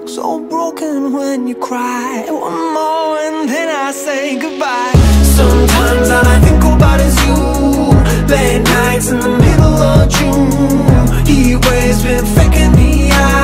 So broken when you cry. One more and then I say goodbye. Sometimes all I think about is you. Late nights in the middle of June. Heat waves been faking me out.